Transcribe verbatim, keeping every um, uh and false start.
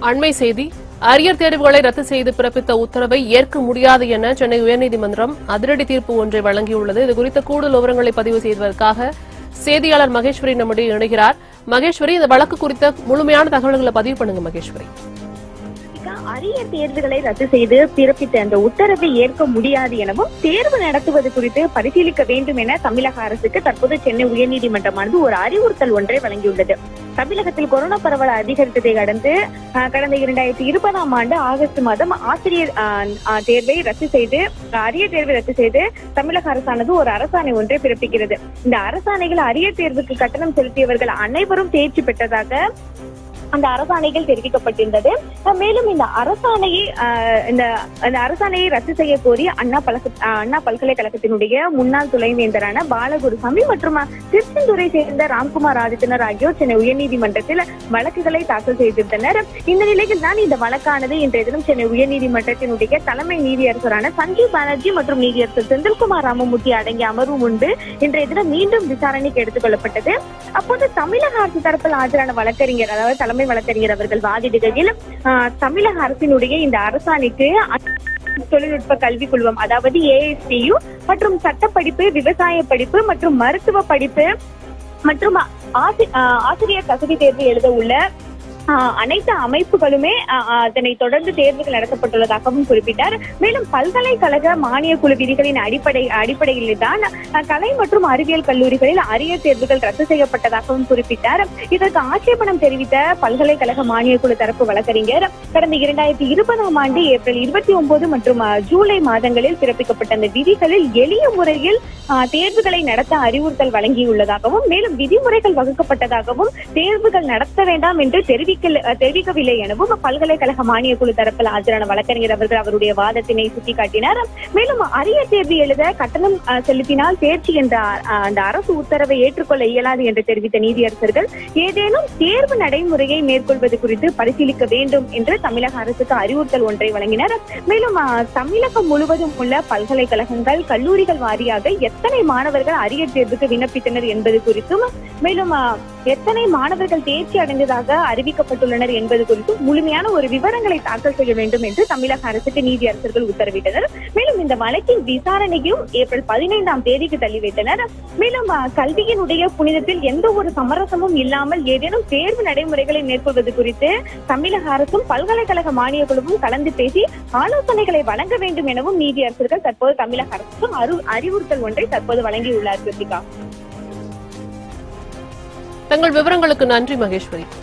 அண்மை செய்தி அரியர் தேர்வுகளை ரத்து செய்து பிறப்பித்த உத்தரவை ஏற்க முடியாது என சென்னை உயர்நீதிமன்றம் அதிரடி தீர்ப்பு ஒன்றை வழங்கியுள்ளது. இதுகுறித்த கூடுதல் விவரங்களை பதிவு செய்வதற்காக செய்தியாளர் மகேஸ்வரி நம்முடைய இணைகிறார். மகேஸ்வரி, இந்த வழக்கு குறித்த முழுமையான தகவல்களை பதிவு பண்ணுங்க மகேஸ்வரி. அரியர் தேர்வுகளை ரத்து செய்து பிறப்பித்த அந்த உத்தரவை ஏற்க முடியாது எனவும் தேர்வு நடத்துவது குறித்து பரிசீலிக்க வேண்டும் என தமிழக அரசுக்கு தற்போது சென்னை உயர்நீதிமன்றமானது ஒரு அறிவுறுத்தல் ஒன்றை வழங்கியுள்ளது. தமிழகத்தில் கொரோனா பரவல் அதிகரித்ததை அடுத்து கடந்த இரண்டாயிரத்தி இருபதாம் ஆண்டு ஆகஸ்ட் மாதம் ஆசிரியர் தேர்வை ரத்து செய்து அரியர் தேர்வை ரத்து செய்து தமிழக அரசானது ஒரு அரசாணை ஒன்றை பிறப்பிக்கிறது. இந்த அரசாணைகள் அரியர் தேர்வுக்கு கட்டணம் செலுத்தியவர்கள் அனைவரும் தேர்ச்சி பெற்றதாக அந்த அரசாணைகள் தெரிவிக்கப்பட்டிருந்தது. மேலும் இந்த அரசாணையை இந்த அரசாணையை ரத்து செய்ய கோரி அண்ணா பல்க அண்ணா பல்கலைக்கழகத்தினுடைய முன்னாள் துணைவேந்தரான பாலகுருசாமி மற்றும் திருச்செந்தூரை சேர்ந்த ராம்குமார் ஆதித்தனர் ஆகியோர் சென்னை உயர்நீதிமன்றத்தில் வழக்குகளை தாக்கல் செய்திருந்தனர். இந்த நிலையில் தான் இந்த வழக்கானது இன்றைய தினம் சென்னை உயர்நீதிமன்றத்தினுடைய தலைமை நீதியரசரான சஞ்சீவ் பானர்ஜி மற்றும் நீதியரசர் செந்தில்குமார் ராமமூர்த்தி அடங்கிய அமர்வு முன்பு இன்றைய தினம் மீண்டும் விசாரணைக்கு எடுத்துக் கொள்ளப்பட்டது. அப்போது தமிழக அரசு தரப்பில் ஆஜரான வழக்கறிஞர், அதாவது தலைமை வழக்கறிஞர் அவர்கள் வாதிடுகையில் தமிழக அரசினுடைய இந்த அரசாணைக்கு தொழில்நுட்ப கல்வி குழுமம், அதாவது ஏ எஸ் டி யு மற்றும் சட்டப்படிப்பு, விவசாய படிப்பு மற்றும் மருத்துவ படிப்பு மற்றும் ஆசிரியர் தகுதி தேர்வு எழுத உள்ள அனைத்து அமைப்புகளுமே அதனை தொடர்ந்து தேர்வுகள் நடத்தப்பட்டுள்ளதாகவும் குறிப்பிட்டார். மேலும் பல்கலைக்கழக மானிய குழு விதிகளின் அடிப்படை அடிப்படையில் தான் கலை மற்றும் அறிவியல் கல்லூரிகளில் அரியர் தேர்வுகள் ரத்து செய்யப்பட்டதாகவும் குறிப்பிட்டார். இதற்கு ஆட்சேபணம் தெரிவித்த பல்கலைக்கழக மானிய குழு தரப்பு வழக்கறிஞர் கடந்த இரண்டாயிரத்தி இருபதாம் ஆண்டு ஏப்ரல் இருபத்தி ஒன்பது மற்றும் ஜூலை மாதங்களில் பிறப்பிக்கப்பட்ட அந்த விதிகளில் எளிய முறையில் தேர்வுகளை நடத்த அறிவுறுத்தல் வழங்கியுள்ளதாகவும் மேலும் விதிமுறைகள் வகுக்கப்பட்டதாகவும் தேர்வுகள் நடத்த வேண்டாம் என்று தெரிவி தெரிவிக்கவில்லை எனவும் பல்கலைக்கழக மானிய குழு தரப்பில் ஆஜரான வழக்கறிஞர் அவர்கள் அவருடைய வாதத்தினை சுட்டிக்காட்டினார். மேலும் அரியர் தேர்வு எழுத கட்டணம் செலுத்தினால் தேர்ச்சி என்ற அந்த அரசு உத்தரவை ஏற்றுக்கொள்ள இயலாது என்று தெரிவித்த நீதியரசர்கள் ஏதேனும் தேர்வு நடைமுறையை மேற்கொள்வது குறித்து பரிசீலிக்க வேண்டும் என்று தமிழக அரசுக்கு அறிவுறுத்தல் ஒன்றை வழங்கினர். மேலும் தமிழகம் முழுவதும் உள்ள பல்கலைக்கழகங்கள், கல்லூரிகள் வாரியாக எத்தனை மாணவர்கள் அரியர் தேர்வுக்கு விண்ணப்பித்தனர் என்பது குறித்தும் மேலும் எத்தனை மாணவர்கள் தேர்ச்சி அடைந்ததாக அறிவிக்கப்பட்டுள்ளனர் என்பது குறித்தும் முழுமையான ஒரு விவரங்களை தாக்கல் செய்ய வேண்டும் என்று தமிழக அரசுக்கு நீதியரசர்கள் உத்தரவிட்டனர். மேலும் இந்த வழக்கின் விசாரணையும் ஏப்ரல் பதினைந்தாம் தேதிக்கு தள்ளி வைத்தனர். மேலும் கல்வியினுடைய புனிதத்தில் எந்த ஒரு சமரசமும் இல்லாமல் ஏதேனும் தேர்வு நடைமுறைகளை மேற்கொள்வது குறித்து தமிழக அரசும் பல்கலைக்கழக மானிய குழுவும் கலந்து பேசி ஆலோசனைகளை வழங்க வேண்டும் எனவும் நீதியரசர்கள் தற்போது தமிழக அரசுக்கும் அறிவுறுத்தல் ஒன்றை தற்போது வழங்கியுள்ளார். கிருத்திகா, தங்கள் விவரங்களுக்கு நன்றி மகேஸ்வரி.